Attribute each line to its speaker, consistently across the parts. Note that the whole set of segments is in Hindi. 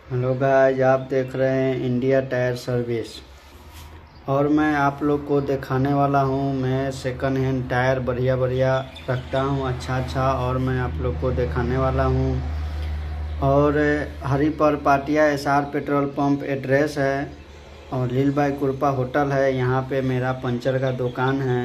Speaker 1: हेलो गाइस, आप देख रहे हैं इंडिया टायर सर्विस। और मैं आप लोग को दिखाने वाला हूं। मैं सेकंड हैंड टायर बढ़िया बढ़िया रखता हूं, अच्छा। और मैं आप लोग को दिखाने वाला हूं। और Haripar Patiya SR petrol pump address है और लीलबाई कृपा होटल है। यहाँ पे मेरा पंचर का दुकान है।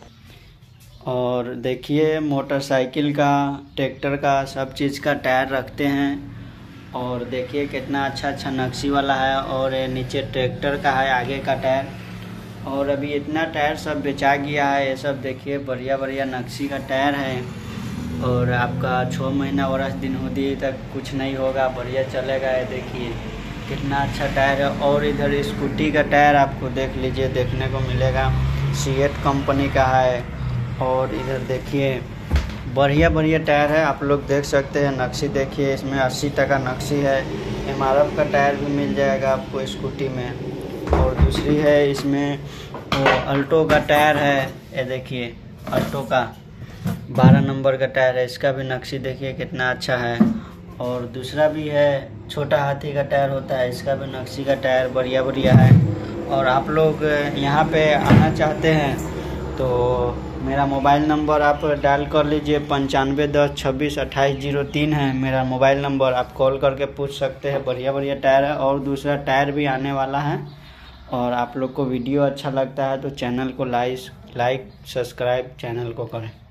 Speaker 1: और देखिए, मोटरसाइकिल का, ट्रैक्टर का, सब चीज़ का टायर रखते हैं। और देखिए कितना अच्छा नक्शी वाला है। और नीचे ट्रैक्टर का है, आगे का टायर। और अभी इतना टायर सब बेचा गया है। ये सब देखिए बढ़िया नक्शी का टायर है। और आपका 6 महीना वर्ष दिन होती तक कुछ नहीं होगा, बढ़िया चलेगा। ये देखिए कितना अच्छा टायर है। और इधर स्कूटी का टायर आपको देख लीजिए, देखने को मिलेगा, सीएट कंपनी का है। और इधर देखिए बढ़िया टायर है, आप लोग देख सकते हैं। नक्शी देखिए, इसमें 80 टका नक्शी है। MRF का टायर भी मिल जाएगा आपको स्कूटी में। और दूसरी है इसमें अल्टो का टायर है। ये देखिए अल्टो का 12 नंबर का टायर है, इसका भी नक्शी देखिए कितना अच्छा है। और दूसरा भी है, छोटा हाथी का टायर होता है, इसका भी नक्शी का टायर बढ़िया है। और आप लोग यहाँ पे आना चाहते हैं तो मेरा मोबाइल नंबर आप डायल कर लीजिए, 9510262803 है मेरा मोबाइल नंबर। आप कॉल करके पूछ सकते हैं। बढ़िया टायर है। और दूसरा टायर भी आने वाला है। और आप लोग को वीडियो अच्छा लगता है तो चैनल को लाइक सब्सक्राइब चैनल को करें।